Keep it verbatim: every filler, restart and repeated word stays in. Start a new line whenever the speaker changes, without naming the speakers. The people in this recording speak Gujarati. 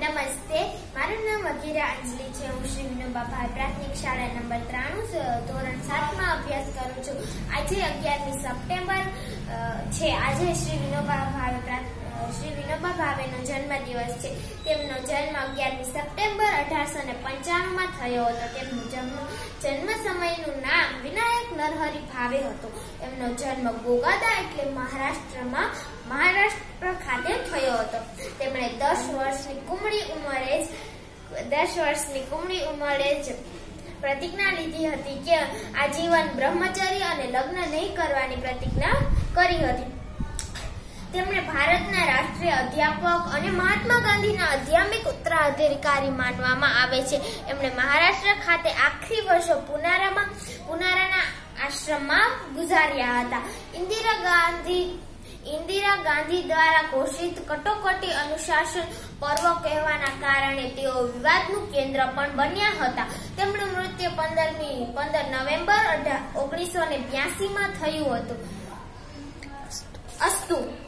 નમસ્તે, મારું નામ વગીરા અંજલિ છે. હું શ્રી વિનોબા ભાવે પ્રાથમિક શાળા નંબર ત્રાણું ધોરણ સાતમાં અભ્યાસ કરું છું. આજે અગિયારમી સપ્ટેમ્બર છે. આજે શ્રી વિનોબા ભાવે શ્રી વિનોબા ભાવેનો જન્મ દિવસ છે. તેમનો જન્મ અગિયારમી સપ્ટેમ્બર અઢારસો ને પંચાણું માં થયો હતો. તેમનું જન્મ જન્મ સમયનું નામ વિનાયક નરહરી ભાવે હતું. એમનો જન્મ ગોગાદા એટલે મહારાષ્ટ્રમાં મહારાષ્ટ્ર ખાતે થયો હતો. તેમણે દસ વર્ષની કુમળી ઉંમરે જ દસ વર્ષની કુમળી ઉંમરે જ પ્રતિજ્ઞા લીધી હતી કે આજીવન બ્રહ્મચર્ય અને લગ્ન નહીં કરવાની પ્રતિજ્ઞા કરી હતી. તેમણે ભારતના રાષ્ટ્રીય અધ્યાપક અને મહાત્મા ગાંધીના આધ્યાત્મિક ઉત્તરાધિકારી માનવામાં આવે છે. એમણે મહારાષ્ટ્ર ખાતે આખરી વર્ષો પુનારામાં પુનારાના આશ્રમમાં ગુજાર્યા હતા. ઇન્દિરા ગાંધી ઇન્દિરા ગાંધી દ્વારા ઘોષિત કટોકટી અનુશાસન પર્વ કહેવાના કારણે તેઓ વિવાદનું કેન્દ્ર પણ બન્યા હતા. તેમનું મૃત્યુ પંદરમી પંદર નવેમ્બર ઓગણીસો ને બ્યાસી માં થયું હતું. અસ્તુ.